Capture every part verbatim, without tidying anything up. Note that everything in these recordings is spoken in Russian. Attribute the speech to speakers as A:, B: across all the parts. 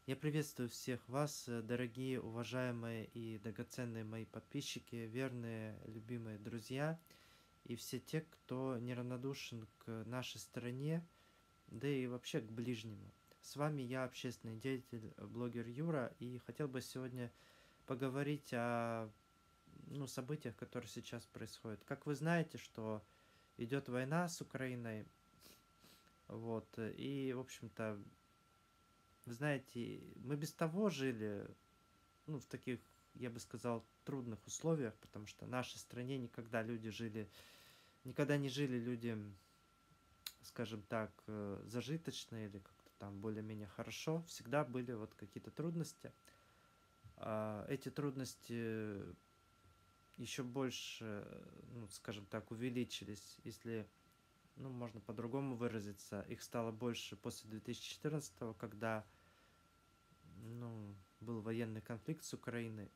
A: Я приветствую всех вас, э, дорогие, уважаемые и драгоценные мои подписчики, верные, любимые друзья и все те, кто неравнодушен к нашей стране, да и вообще к ближнему. С вами я, общественный деятель, э, блогер Юра, и хотел бы сегодня поговорить о ну, событиях, которые сейчас происходят. Как вы знаете, что идет война с Украиной, вот, э, и, в общем-то, вы знаете, мы без того жили ну, в таких, я бы сказал, трудных условиях, потому что в нашей стране никогда люди жили, никогда не жили люди, скажем так, э, зажиточно или как-то там более-менее хорошо. Всегда были вот какие-то трудности. А эти трудности еще больше, ну, скажем так, увеличились, если, ну, можно по-другому выразиться. Их стало больше после две тысячи четырнадцатого, когда, ну, был военный конфликт с Украиной.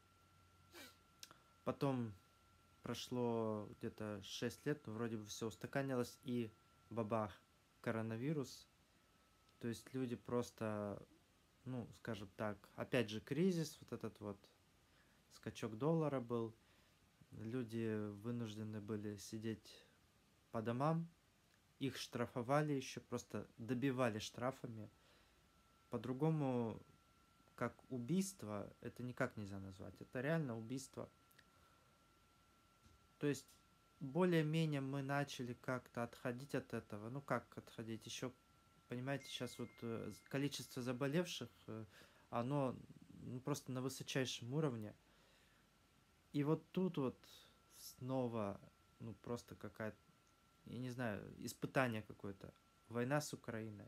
A: Потом прошло где-то шесть лет, но вроде бы все устаканилось, и бабах, коронавирус. То есть люди просто, ну, скажем так, опять же кризис, вот этот вот скачок доллара был. Люди вынуждены были сидеть по домам, их штрафовали еще, просто добивали штрафами. По-другому, как убийство, это никак нельзя назвать. Это реально убийство. То есть более-менее мы начали как-то отходить от этого. Ну как отходить? Еще, понимаете, сейчас вот э, количество заболевших, э, оно ну, просто на высочайшем уровне. И вот тут вот снова, ну просто какая-то, я не знаю, испытание какое-то. Война с Украиной.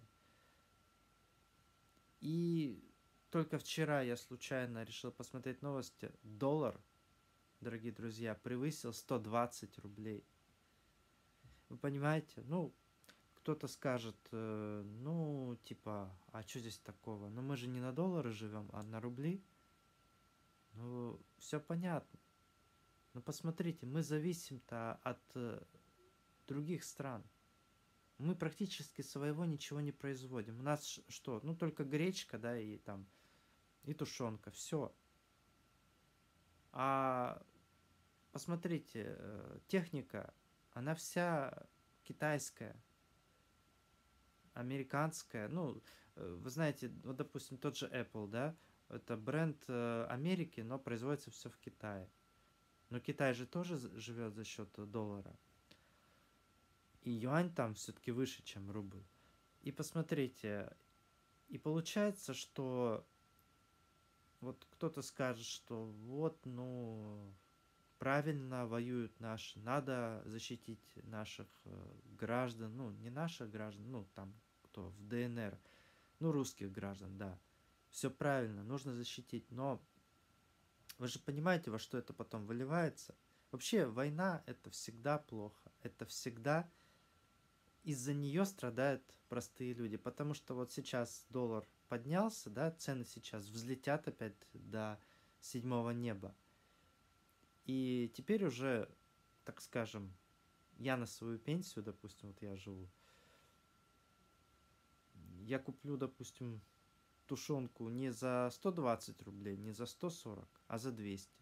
A: И только вчера я случайно решил посмотреть новости. Доллар, дорогие друзья, превысил сто двадцать рублей. Вы понимаете? Ну, кто-то скажет, э, ну, типа, а что здесь такого? Ну, мы же не на доллары живем, а на рубли. Ну, все понятно. Но посмотрите, мы зависим-то от э, других стран. Мы практически своего ничего не производим. У нас что? Ну, только гречка, да, и там, и тушенка. Все. А посмотрите, э, техника, она вся китайская, американская. Ну, э, вы знаете, вот, допустим, тот же Apple, да, это бренд э, Америки, но производится все в Китае. Но Китай же тоже живет за счет доллара. И юань там все-таки выше, чем рубль. И посмотрите, и получается, что вот кто-то скажет, что вот, ну, правильно воюют наши, надо защитить наших э, граждан, ну, не наших граждан, ну, там, кто в Д Н Р, ну, русских граждан, да. Все правильно, нужно защитить, но вы же понимаете, во что это потом выливается? Вообще, война это всегда плохо. Это всегда из-за нее страдают простые люди. Потому что вот сейчас доллар поднялся, да, цены сейчас взлетят опять до седьмого неба. И теперь уже, так скажем, я на свою пенсию, допустим, вот я живу, я куплю, допустим, тушенку не за сто двадцать рублей, не за сто сорок, а за двести.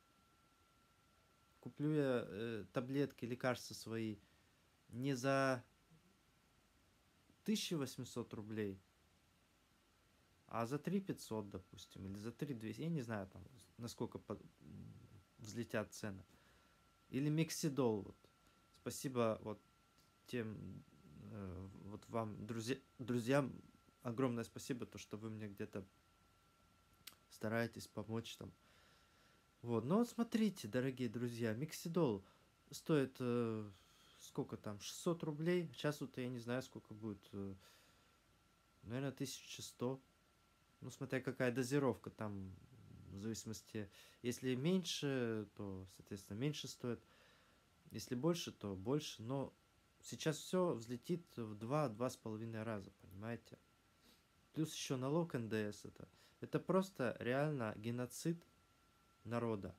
A: Куплю я э, таблетки, лекарства свои не за тысяча восемьсот рублей, а за три пятьсот, допустим, или за три двести. Я не знаю, там, насколько под... взлетят цены. Или Мексидол. Вот. Спасибо вот тем, э, вот вам, друзья, друзьям, огромное спасибо, то, что вы мне где-то стараетесь помочь там. Вот, но вот смотрите, дорогие друзья, Мексидол стоит э, сколько там, шестьсот рублей. Сейчас вот я не знаю, сколько будет, э, наверное, тысяча сто. Ну, смотря какая дозировка там, в зависимости, если меньше, то, соответственно, меньше стоит. Если больше, то больше. Но сейчас все взлетит в два-два с половиной раза, понимаете? Плюс еще налог Н Д С. Это, это просто реально геноцид народа.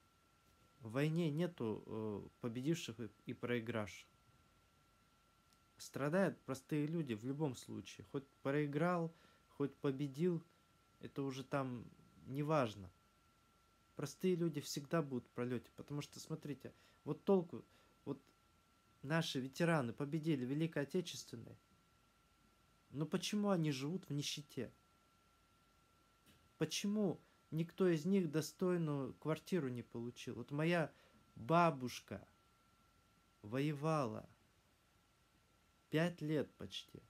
A: В войне нету э, победивших и, и проигравших. Страдают простые люди в любом случае. Хоть проиграл, хоть победил, это уже там не важно. Простые люди всегда будут в пролете, потому что, смотрите, вот толку, вот наши ветераны победили в Великой Отечественной, но почему они живут в нищете? Почему никто из них достойную квартиру не получил? Вот моя бабушка воевала пять лет почти.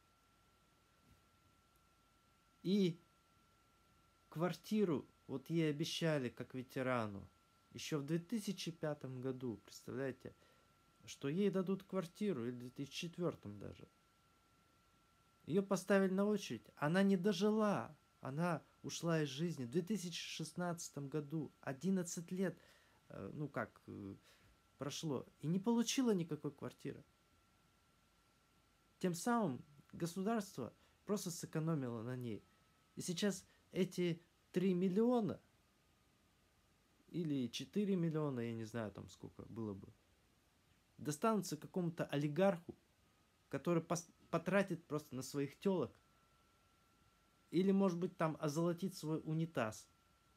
A: И квартиру вот ей обещали как ветерану еще в две тысячи пятом году, представляете, что ей дадут квартиру, или в две тысячи четвёртом даже. Ее поставили на очередь, она не дожила, она ушла из жизни в две тысячи шестнадцатом году, одиннадцать лет, ну как, прошло, и не получила никакой квартиры. Тем самым государство просто сэкономило на ней. И сейчас эти три миллиона или четыре миллиона, я не знаю там сколько было бы, достанутся какому-то олигарху, который потратит просто на своих телок. Или, может быть, там озолотит свой унитаз.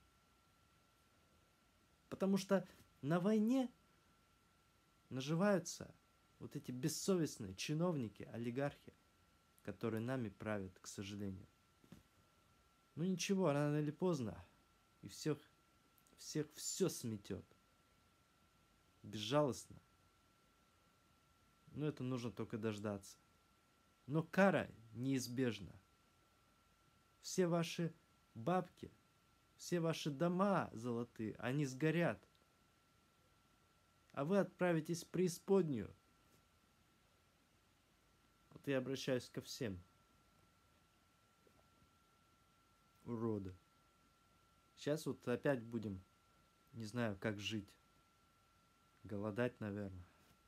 A: Потому что на войне наживаются вот эти бессовестные чиновники, олигархи, которые нами правят, к сожалению. Ну ничего, рано или поздно, и всех, всех все сметет. Безжалостно. Но это нужно только дождаться. Но кара неизбежна. Все ваши бабки, все ваши дома золотые, они сгорят. А вы отправитесь в преисподнюю. Вот я обращаюсь ко всем. Уроды. Сейчас вот опять будем, не знаю, как жить. Голодать, наверное.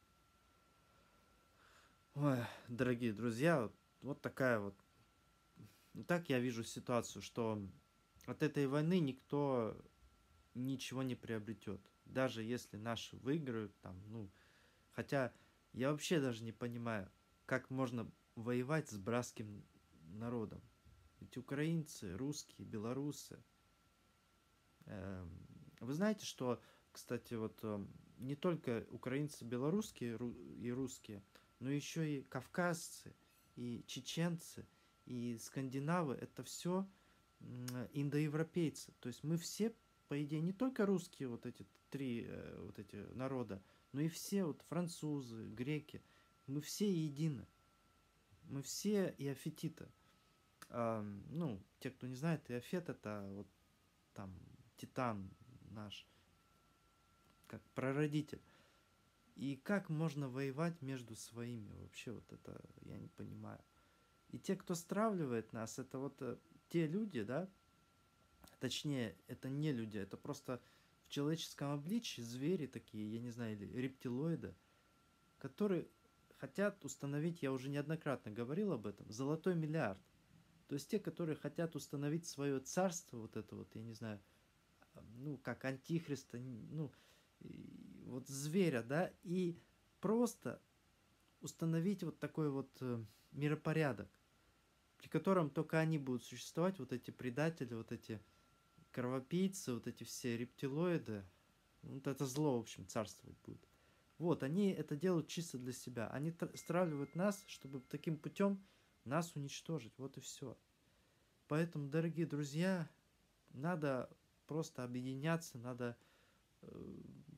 A: Ой, дорогие друзья, вот, вот такая вот. Ну, так я вижу ситуацию, что от этой войны никто ничего не приобретет. Даже если наши выиграют, там, ну, хотя я вообще даже не понимаю, как можно воевать с братским народом. Ведь украинцы, русские, белорусы. Э, вы знаете, что, кстати, вот э, не только украинцы, белорусские и русские, но еще и кавказцы, и чеченцы, и скандинавы, это все индоевропейцы. То есть мы все, по идее, не только русские, вот эти три э, вот эти народа, но и все вот французы, греки, мы все едины. Мы все иофетиты. А, ну, те, кто не знает, иофет это вот там титан наш, как прародитель. И как можно воевать между своими? Вообще вот это я не понимаю. И те, кто стравливает нас, это вот те люди, да, точнее, это не люди, это просто в человеческом обличии звери такие, я не знаю, или рептилоиды, которые хотят установить, я уже неоднократно говорил об этом, золотой миллиард. То есть те, которые хотят установить свое царство, вот это вот, я не знаю, ну, как антихриста, ну, вот зверя, да, и просто установить вот такой вот миропорядок, при котором только они будут существовать, вот эти предатели, вот эти кровопийцы, вот эти все рептилоиды, вот это зло, в общем, царствовать будет. Вот, они это делают чисто для себя. Они стравливают нас, чтобы таким путем нас уничтожить. Вот и все. Поэтому, дорогие друзья, надо просто объединяться, надо, э,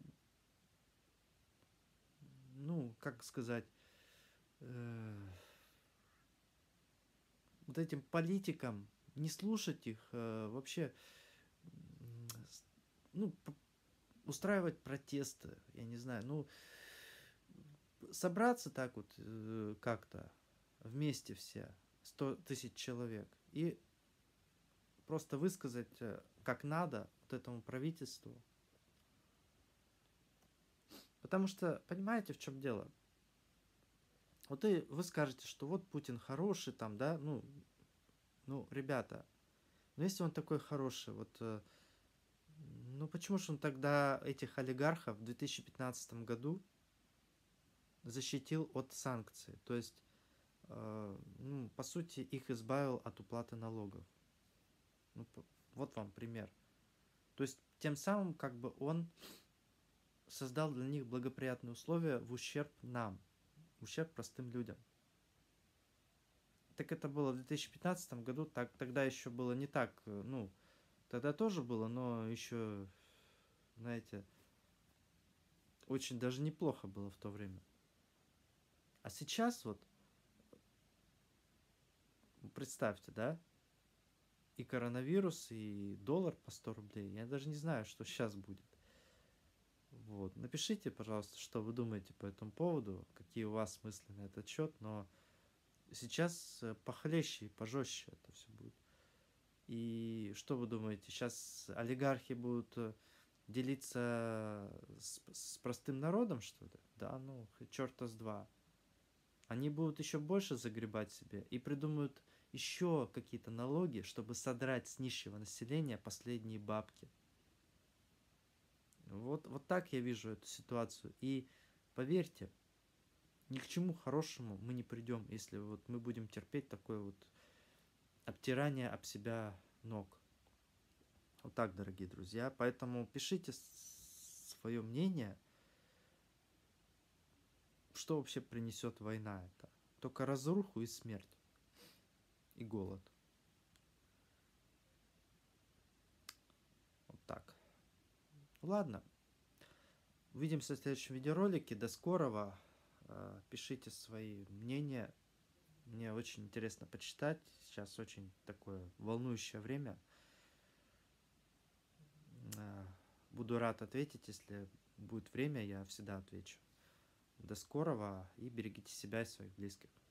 A: ну, как сказать, э, вот этим политикам, не слушать их, э, вообще, ну, устраивать протесты, я не знаю, ну, собраться так вот э, как-то вместе все, сто тысяч человек, и просто высказать э, как надо вот этому правительству. Потому что, понимаете, в чем дело? Вот и вы скажете, что вот Путин хороший там, да, ну, ну, ребята, ну если он такой хороший, вот, э, ну почему же он тогда этих олигархов в две тысячи пятнадцатом году защитил от санкций. То есть, э, ну, по сути, их избавил от уплаты налогов. Ну, п- вот вам пример. То есть, тем самым, как бы он создал для них благоприятные условия в ущерб нам, в ущерб простым людям. Так это было в две тысячи пятнадцатом году, так, тогда еще было не так, э, ну, тогда тоже было, но еще, знаете, очень даже неплохо было в то время. А сейчас вот, представьте, да, и коронавирус, и доллар по сто рублей. Я даже не знаю, что сейчас будет. Вот. Напишите, пожалуйста, что вы думаете по этому поводу, какие у вас мысли на этот счет, но сейчас э, похлеще и пожестче это все будет. И что вы думаете, сейчас олигархи будут э, делиться с, с простым народом, что ли? Да, ну, черта с два. Они будут еще больше загребать себе и придумают еще какие-то налоги, чтобы содрать с нищего населения последние бабки. Вот, вот так я вижу эту ситуацию. И поверьте, ни к чему хорошему мы не придем, если вот мы будем терпеть такое вот обтирание об себя ног. Вот так, дорогие друзья. Поэтому пишите свое мнение, что вообще принесет война это. Только разруху и смерть. И голод. Вот так. Ладно. Увидимся в следующем видеоролике. До скорого. Пишите свои мнения. Мне очень интересно почитать. Сейчас очень такое волнующее время. Буду рад ответить, если будет время, я всегда отвечу. До скорого и берегите себя и своих близких.